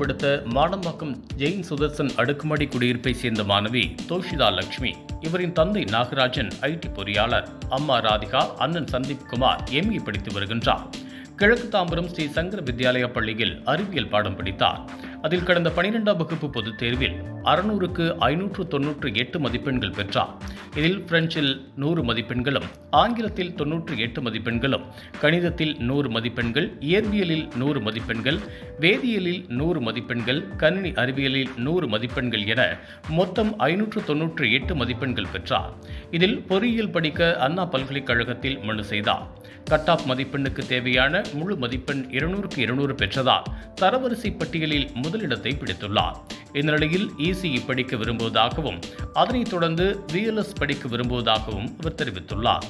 அறிமுகப்படுத்த மாடம்பாக்கம் ஜெயின் சுதர்சன் அடுக்குமாடி குடியிருப்பை சேர்ந்த மாணவி தோஷிதா லட்சுமி. இவரின் தந்தை நாகராஜன் ஐடி பொறியாளர், அம்மா ராதிகா, அண்ணன் சந்தீப் குமார் ME படித்து வருகின்றார். கிழக்கு தாம்பரம் ஸ்ரீ சங்கர வித்யாலயா பள்ளியில் அறிவியல் பாடம் படித்தார். அதில் கடந்த 12ஆம் வகுப்பு பொதுத் தேர்வில் 600க்கு 598 மதிப்பெண்கள் பெற்றார். இதில் பிரெஞ்சில் 100 மதிப்பெண்களும், ஆங்கிலத்தில் 98 மதிப்பெண்களும், கணிதத்தில் 100 மதிப்பெண்கள், இயற்பியலில் 100 மதிப்பெண்கள், வேதியியலில் 100 மதிப்பெண்கள், கணினி அறிவியலில் 100 மதிப்பெண்கள் என மொத்தம் 598 மதிப்பெண்கள் பெற்றார். இதில் பொறியியல் படிக்க அண்ணா பல்கலைக்கழகத்தில் மனு செய்தார். கட் ஆஃப் மதிப்பெண்ணுக்கு தேவையான முழு மதிப்பெண் 200க்கு 200 பெற்றதால் தரவரிசை பட்டியலில் முதலிடத்தை பிடித்துள்ளார். இந்த நிலையில் ECE படிக்க விரும்புவதாகவும் அதனைத் தொடர்ந்து VLS படிக்க விரும்புவதாகவும் அவர் தெரிவித்துள்ளார்.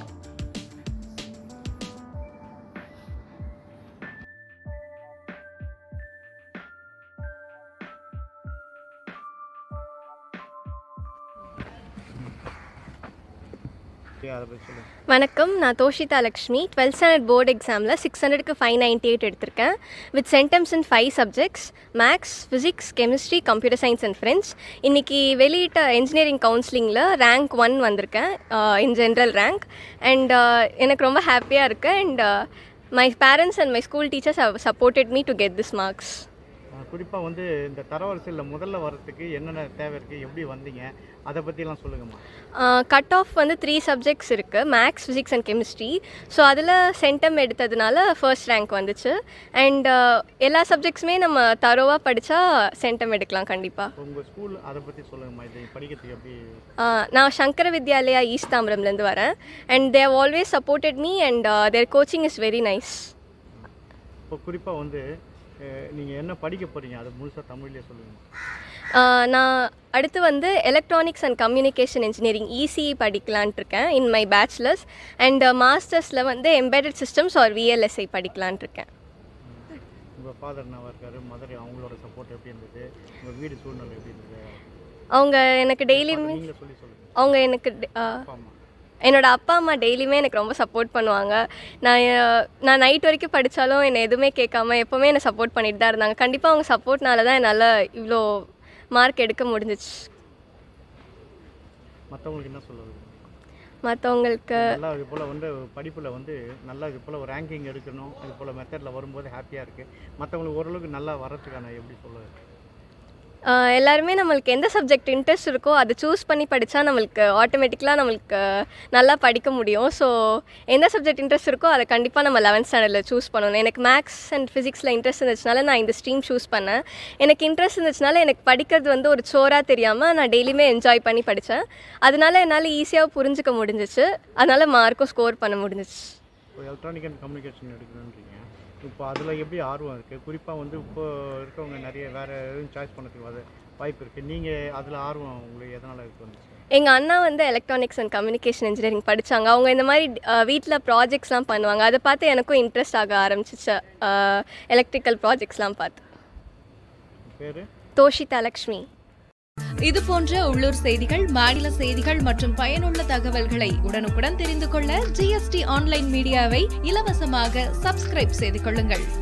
வணக்கம், நான் Toshita Lakshmi. 12th standard board எக்ஸாமில் 600க்கு 598 எடுத்திருக்கேன். With centums in 5 subjects: maths, physics, chemistry, computer science and friends. இன்றைக்கி வெளியிட்ட இன்ஜினியரிங் கவுன்சிலிங்கில் ரேங்க் 1 வந்திருக்கேன், இன் ஜென்ரல் ரேங்க். அண்ட் எனக்கு ரொம்ப ஹாப்பியாக இருக்குது. And my parents and my school teachers have supported me to get this marks. குறிப்பாக வந்து இந்த தரவரிசையில் முதல்ல வரத்துக்கு என்னென்ன தேவை இருக்குது, எப்படி வந்தீங்க, அதை பற்றிலாம் சொல்லுங்கம்மா. கட் ஆஃப் வந்து 3 சப்ஜெக்ட்ஸ் இருக்குது: maths, physics and chemistry. So அதில் சென்டம் எடுத்ததுனால ஃபர்ஸ்ட் ரேங்க் வந்துச்சு. அண்ட் எல்லா சப்ஜெக்ட்ஸுமே நம்ம தரோவாக படித்தா சென்டம் எடுக்கலாம் கண்டிப்பாக. உங்கள் ஸ்கூல் அதை பற்றி சொல்லுங்கம்மா. இது படிக்கிறதுக்கு எப்படி? நான் சங்கர வித்யாலயா ஈஸ்ட் தாம்பரம்லேருந்து வரேன். And they have always supported me and their coaching is very nice. இப்போ குறிப்பாக வந்து நீங்கள் என்ன படிக்க போகிறீங்க, அதை முழுசாக தமிழ்லேயே சொல்லுங்கள். நான் அடுத்து வந்து electronics and communication engineering ECE படிக்கலான்ட்டு இருக்கேன் இன் மை பேச்சுலர்ஸ். அண்ட் மாஸ்டர்ஸில் வந்து எம்பெடட் சிஸ்டம்ஸ் ஆர் VLSI படிக்கலான்ட்டு இருக்கேன். உங்கள் ஃபாதர் என்ன இருக்காரு, மதர், அவங்களோட சப்போர்ட் எப்படி இருந்தது, உங்கள் வீடு சூழ்நிலை எப்படி இருந்தது? அவங்க எனக்கு டெய்லியுமே அவங்க எனக்கு என்னோட அப்பா அம்மா டெய்லியுமே எனக்கு ரொம்ப சப்போர்ட் பண்ணுவாங்க. நான் நைட் வரைக்கும் படித்தாலும் என்னை எதுவுமே கேட்காம எப்போவுமே என்னை சப்போர்ட் பண்ணிட்டு தான் இருந்தாங்க. கண்டிப்பாக அவங்க சப்போர்ட்னால தான் என்னால் இவ்வளோ மார்க் எடுக்க முடிஞ்சிச்சு. மற்றவங்களுக்கு என்ன சொல்லுவது? மற்றவங்களுக்கு நல்லா இது போல் வந்து படிப்பில் வந்து நல்லா இது போல் ஒரு ரேங்கிங் எடுக்கணும், இது போல் மெத்தடில் வரும்போது ஹாப்பியாக இருக்குது. மற்றவங்களுக்கு ஓரளவுக்கு நல்லா வரதுக்கான எப்படி சொல்லுவது? எல்லாருமே நம்மளுக்கு எந்த சப்ஜெக்ட் இன்ட்ரெஸ்ட் இருக்கோ அதை சூஸ் பண்ணி படித்தா நம்மளுக்கு ஆட்டோமேட்டிக்கலாக நம்மளுக்கு நல்லா படிக்க முடியும். ஸோ எந்த சப்ஜெக்ட் இன்ட்ரெஸ்ட் இருக்கோ அதை கண்டிப்பாக நம்ம 11th ஸ்டாண்டர்டில் சூஸ் பண்ணணும். எனக்கு மேக்ஸ் அண்ட் ஃபிசிக்ஸில் இன்ட்ரெஸ்ட் இருந்துச்சுனால நான் இந்த ஸ்ட்ரீம் சூஸ் பண்ணேன். எனக்கு இன்ட்ரெஸ்ட் இருந்துச்சுனால எனக்கு படிக்கிறது வந்து ஒரு சோராக தெரியாமல் நான் டெய்லியுமே என்ஜாய் பண்ணி படித்தேன். அதனால என்னால் ஈஸியாக புரிஞ்சுக்க முடிஞ்சிச்சு. அதனால் மார்க்கும் ஸ்கோர் பண்ண முடிஞ்சிச்சு. எலக்ட்ரானிக் அண்ட் கம்யூனிகேஷன் எடுக்கணுன்றீங்க. இப்போ அதில் எப்படி ஆர்வம் இருக்குது? குறிப்பாக வந்து இப்போ இருக்கவங்க நிறைய வேறு எதுவும் சாய்ஸ் பண்ணுறதுக்கு வாய்ப்பு இருக்குது. நீங்கள் அதில் ஆர்வம் உங்களுக்கு எதனால் இருக்குது? எங்கள் அண்ணா வந்து எலக்ட்ரானிக்ஸ் அண்ட் கம்யூனிகேஷன் இன்ஜினியரிங் படித்தாங்க. அவங்க இந்த மாதிரி வீட்டில் ப்ராஜெக்ட்ஸ்லாம் பண்ணுவாங்க. அதை பார்த்து எனக்கும் இன்ட்ரெஸ்ட் ஆக ஆரம்பிச்சிச்சு. எலக்ட்ரிக்கல் ப்ராஜெக்ட்ஸ்லாம் பார்த்து. பேர் தோஷிதா லக்ஷ்மி. இது போன்ற உள்ளூர் செய்திகள், மாநில செய்திகள் மற்றும் பயனுள்ள தகவல்களை உடனுக்குடன் தெரிந்து கொள்ள GST ஆன்லைன் மீடியாவை இலவசமாக சப்ஸ்கிரைப் செய்து கொள்ளுங்கள்.